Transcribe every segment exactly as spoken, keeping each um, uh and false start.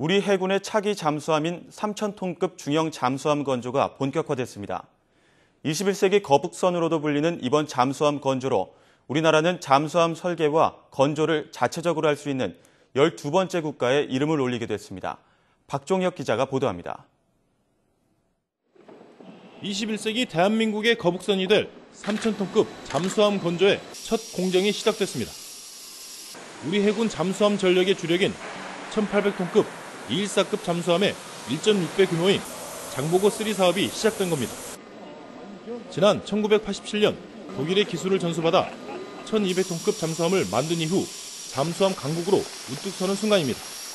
우리 해군의 차기 잠수함인 삼천 톤급 중형 잠수함 건조가 본격화됐습니다. 이십일 세기 거북선으로도 불리는 이번 잠수함 건조로 우리나라는 잠수함 설계와 건조를 자체적으로 할 수 있는 열두 번째 국가에 이름을 올리게 됐습니다. 박종혁 기자가 보도합니다. 이십일 세기 대한민국의 거북선이 될 삼천 톤급 잠수함 건조의 첫 공정이 시작됐습니다. 우리 해군 잠수함 전력의 주력인 천팔백 톤급 이백십사급 잠수함의 일 점 육 배 규모인 장보고 삼 사업이 시작된 겁니다. 지난 천구백팔십칠 년 독일의 기술을 전수받아 천이백 톤급 잠수함을 만든 이후 잠수함 강국으로 우뚝 서는 순간입니다.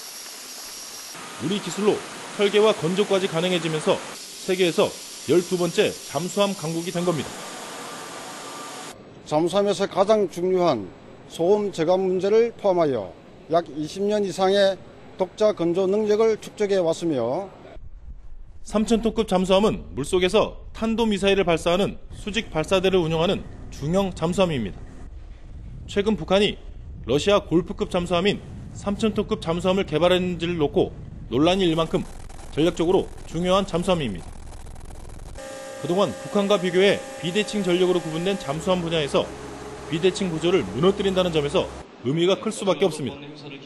우리 기술로 설계와 건조까지 가능해지면서 세계에서 열두 번째 잠수함 강국이 된 겁니다. 잠수함에서 가장 중요한 소음 저감 문제를 포함하여 약 이십 년 이상의 독자 건조 능력을 축적해 왔으며 삼천 톤급 잠수함은 물속에서 탄도미사일을 발사하는 수직 발사대를 운영하는 중형 잠수함입니다. 최근 북한이 러시아 골프급 잠수함인 삼천 톤급 잠수함을 개발했는지를 놓고 논란이 일 만큼 전략적으로 중요한 잠수함입니다. 그동안 북한과 비교해 비대칭 전력으로 구분된 잠수함 분야에서 비대칭 구조를 무너뜨린다는 점에서 의미가 클 수밖에 없습니다.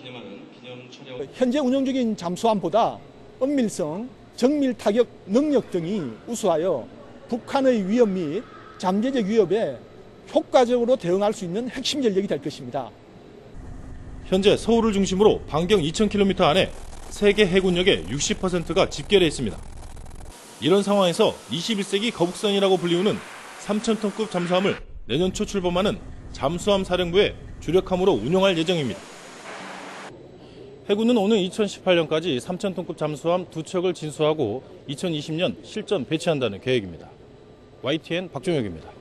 현재 운영 중인 잠수함보다 은밀성, 정밀 타격 능력 등이 우수하여 북한의 위험 및 잠재적 위협에 효과적으로 대응할 수 있는 핵심 전력이 될 것입니다. 현재 서울을 중심으로 반경 이천 킬로미터 안에 세계 해군력의 육십 퍼센트가 집결해 있습니다. 이런 상황에서 이십일 세기 거북선이라고 불리우는 삼천 톤급 잠수함을 내년 초 출범하는 잠수함 사령부의 주력함으로 운영할 예정입니다. 해군은 오는 이천십팔 년까지 삼천 톤급 잠수함 두 척을 진수하고 이천이십 년 실전 배치한다는 계획입니다. 와이티엔 박종혁입니다.